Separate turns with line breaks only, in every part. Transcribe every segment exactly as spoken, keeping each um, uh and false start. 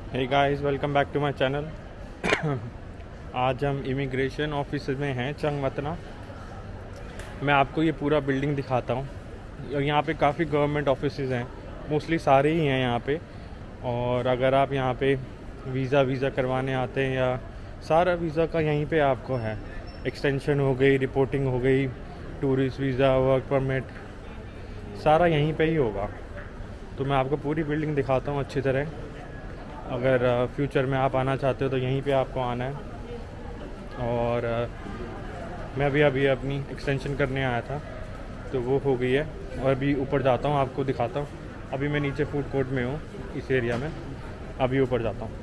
Hey guys, welcome back to my channel. आज हम immigration office में हैं चंगमतना। मैं आपको ये पूरा बिल्डिंग दिखाता हूँ। यहाँ पे काफ़ी गवर्नमेंट ऑफिसेज हैं, मोस्टली सारे ही हैं यहाँ पे। और अगर आप यहाँ पे वीज़ा वीज़ा करवाने आते हैं या सारा वीज़ा का यहीं पे आपको है। एक्सटेंशन हो गई, रिपोर्टिंग हो गई, टूरिस्ट वीज़ा, वर्क परमिट, सारा यहीं पे ही होगा। तो मैं आपको पूरी बिल्डिंग दिखाता हूँ अच्छी तरह। अगर फ्यूचर में आप आना चाहते हो तो यहीं पे आपको आना है। और मैं अभी अभी अपनी एक्सटेंशन करने आया था तो वो हो गई है, और अभी ऊपर जाता हूँ, आपको दिखाता हूँ। अभी मैं नीचे फूड कोर्ट में हूँ इस एरिया में, अभी ऊपर जाता हूँ।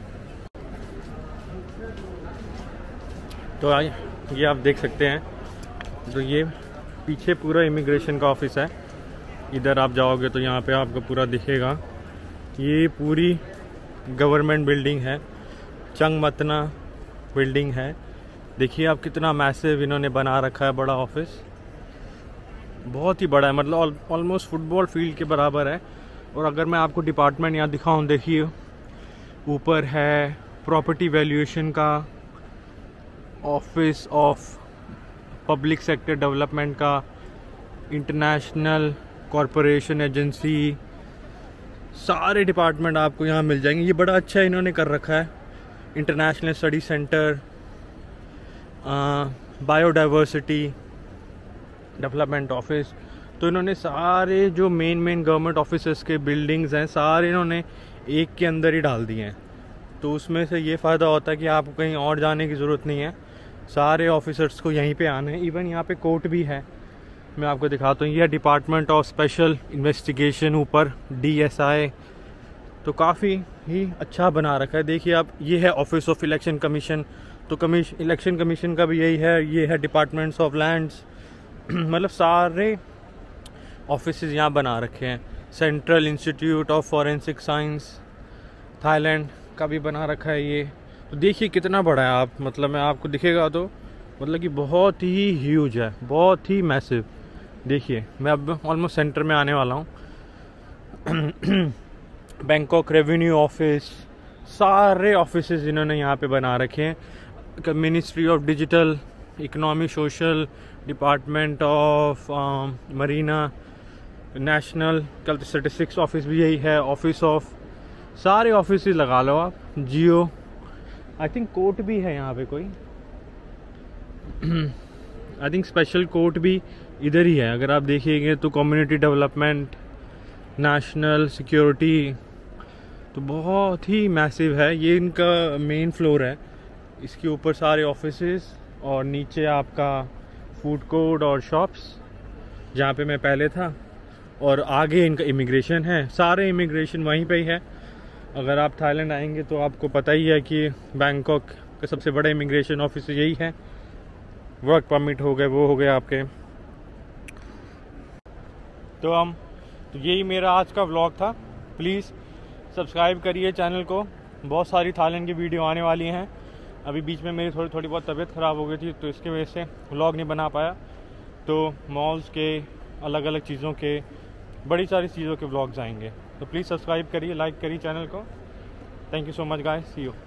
तो आइए, ये आप देख सकते हैं, तो ये पीछे पूरा इमिग्रेशन का ऑफिस है। इधर आप जाओगे तो यहाँ पे आपको पूरा दिखेगा। ये पूरी गवर्नमेंट बिल्डिंग है, चंगमतना बिल्डिंग है। देखिए आप कितना मैसिव इन्होंने बना रखा है, बड़ा ऑफिस, बहुत ही बड़ा है, मतलब ऑलमोस्ट फुटबॉल फील्ड के बराबर है। और अगर मैं आपको डिपार्टमेंट यहाँ दिखाऊं, देखिए ऊपर है प्रॉपर्टी वैल्यूएशन का, office of public sector development का, इंटरनेशनल कॉरपोरेशन एजेंसी, सारे डिपार्टमेंट आपको यहाँ मिल जाएंगे। ये बड़ा अच्छा इन्होंने कर रखा है। International study centre, biodiversity development office. तो इन्होंने सारे जो मेन मेन गवर्नमेंट ऑफिसेस के बिल्डिंग्स हैं, सारे इन्होंने एक के अंदर ही डाल दिए हैं। तो उसमें से ये फ़ायदा होता है कि आपको कहीं और जाने की ज़रूरत नहीं है, सारे ऑफिसर्स को यहीं पे आना है। इवन यहाँ पे कोर्ट भी है, मैं आपको दिखाता हूँ। ये डिपार्टमेंट ऑफ स्पेशल इन्वेस्टिगेशन, ऊपर डी एस आई। तो काफ़ी ही अच्छा बना रखा है। देखिए आप, ये है ऑफिस ऑफ इलेक्शन कमीशन। तो कमीशन इलेक्शन कमीशन का भी यही है। ये है डिपार्टमेंट्स ऑफ लैंड्स। मतलब सारे ऑफिस यहाँ बना रखे हैं। Central institute of forensic science Thailand का भी बना रखा है ये। तो देखिए कितना बड़ा है। आप मतलब मैं आपको दिखेगा तो मतलब कि बहुत ही ह्यूज है, बहुत ही मैसिव। देखिए मैं अब ऑलमोस्ट सेंटर में आने वाला हूँ। बैंकॉक रेवेन्यू ऑफिस, सारे ऑफिसेज इन्होंने यहाँ पे बना रखे हैं। Ministry of digital economy social, department of marina, national statistics office भी यही है। ऑफिस ऑफ, सारे ऑफिस लगा लो आप। जियो, आई थिंक कोर्ट भी है यहाँ पे कोई, आई थिंक स्पेशल कोर्ट भी इधर ही है। अगर आप देखिएगा तो कम्युनिटी डेवलपमेंट, नेशनल सिक्योरिटी, तो बहुत ही मैसिव है। ये इनका मेन फ्लोर है। इसके ऊपर सारे ऑफिसेस और नीचे आपका फूड कोर्ट और शॉप्स, जहाँ पे मैं पहले था। और आगे इनका इमिग्रेशन है, सारे इमिग्रेशन वहीं पे ही है। अगर आप थाईलैंड आएंगे तो आपको पता ही है कि बैंकॉक का सबसे बड़ा इमिग्रेशन ऑफिस यही है। वर्क परमिट हो गए, वो हो गए आपके। तो हम तो यही मेरा आज का व्लॉग था। प्लीज़ सब्सक्राइब करिए चैनल को, बहुत सारी थाईलैंड की वीडियो आने वाली हैं। अभी बीच में मेरी थोड़ी थोड़ी बहुत तबीयत ख़राब हो गई थी, तो इसकी वजह से व्लॉग नहीं बना पाया। तो मॉल्स के, अलग अलग चीज़ों के, बड़ी सारी चीज़ों के व्लॉग्स आएंगे। तो प्लीज़ सब्सक्राइब करिए, लाइक करिए चैनल को। Thank you so much guys, see you.